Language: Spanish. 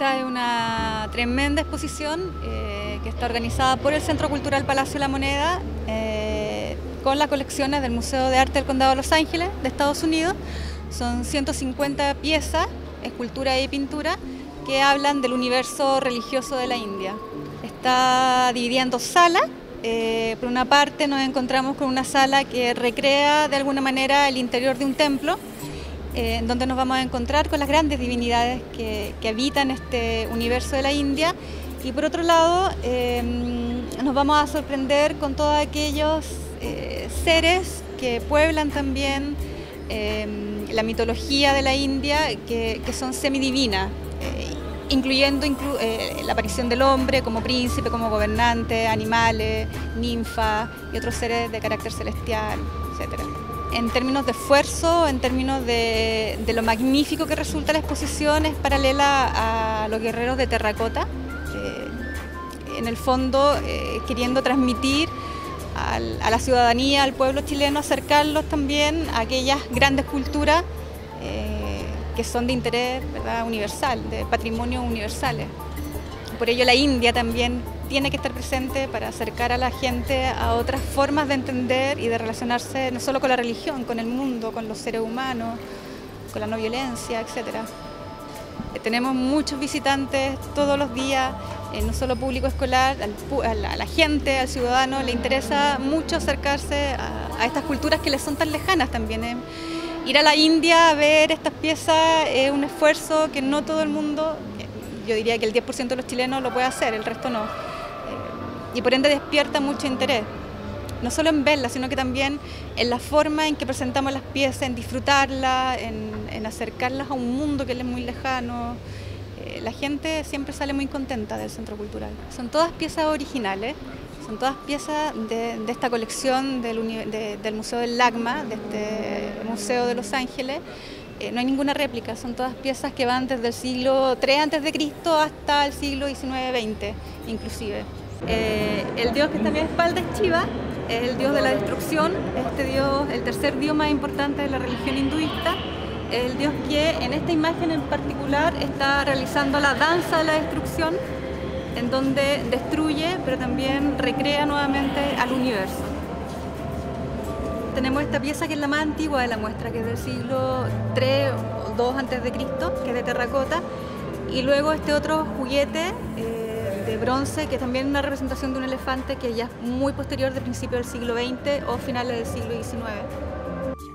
Esta es una tremenda exposición que está organizada por el Centro Cultural Palacio de la Moneda con las colecciones del Museo de Arte del Condado de Los Ángeles de Estados Unidos. Son 150 piezas, escultura y pintura, que hablan del universo religioso de la India. Está dividida en dos salas. Por una parte nos encontramos con una sala que recrea de alguna manera el interior de un templo, donde nos vamos a encontrar con las grandes divinidades que habitan este universo de la India, y por otro lado nos vamos a sorprender con todos aquellos seres que pueblan también la mitología de la India, que son semidivinas, incluyendo la aparición del hombre como príncipe, como gobernante, animales, ninfas y otros seres de carácter celestial, etc. En términos de esfuerzo, en términos de lo magnífico que resulta la exposición, es paralela a los guerreros de terracota, en el fondo queriendo transmitir a la ciudadanía, al pueblo chileno, acercarlos también a aquellas grandes culturas que son de interés, ¿verdad?, universal, de patrimonio universales. Por ello la India también tiene que estar presente para acercar a la gente a otras formas de entender y de relacionarse no solo con la religión, con el mundo, con los seres humanos, con la no violencia, etc. Tenemos muchos visitantes todos los días, no solo público escolar, a la gente, al ciudadano, le interesa mucho acercarse a estas culturas que les son tan lejanas también. Ir a la India a ver estas piezas es un esfuerzo que no todo el mundo, yo diría que el 10% de los chilenos lo puede hacer, el resto no. Y por ende despierta mucho interés, no solo en verlas, sino que también en la forma en que presentamos las piezas, en disfrutarlas, en acercarlas a un mundo que les es muy lejano. La gente siempre sale muy contenta del Centro Cultural. Son todas piezas originales, son todas piezas de esta colección del Museo del LACMA, de este Museo de Los Ángeles. No hay ninguna réplica, son todas piezas que van desde el siglo III a.C. hasta el siglo XIX-XX inclusive. El dios que está a mi espalda es Shiva, es el dios de la destrucción, este dios, el tercer dios más importante de la religión hinduista. Es el dios que en esta imagen en particular está realizando la danza de la destrucción, en donde destruye pero también recrea nuevamente al universo. Tenemos esta pieza que es la más antigua de la muestra, que es del siglo III o II a.C., que es de terracota, y luego este otro juguete de bronce, que también es una representación de un elefante, que ya es muy posterior, de principios del siglo XX o finales del siglo XIX.